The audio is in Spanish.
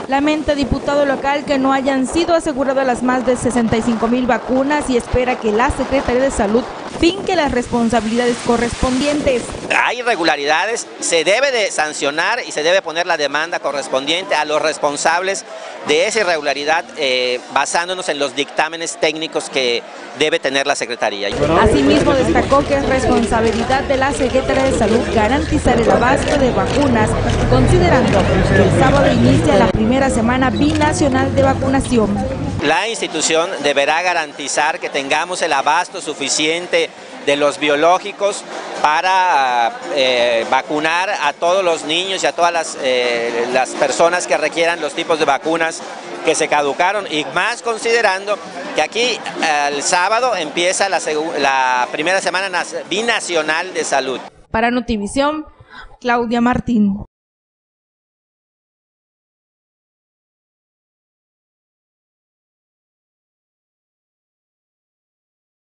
Lamenta diputado local que no hayan sido aseguradas las más de 65,000 vacunas y espera que la Secretaría de Salud finque las responsabilidades correspondientes. Hay irregularidades, se debe de sancionar y se debe poner la demanda correspondiente a los responsables de esa irregularidad, basándonos en los dictámenes técnicos que debe tener la Secretaría. Asimismo, destacó que es responsabilidad de la Secretaría de Salud garantizar el abasto de vacunas, considerando que el sábado inicia la primera semana binacional de vacunación. La institución deberá garantizar que tengamos el abasto suficiente de los biológicos para vacunar a todos los niños y a todas las personas que requieran los tipos de vacunas que se caducaron, y más considerando que aquí el sábado empieza la primera semana binacional de salud. Para Notivisión, Claudia Martín.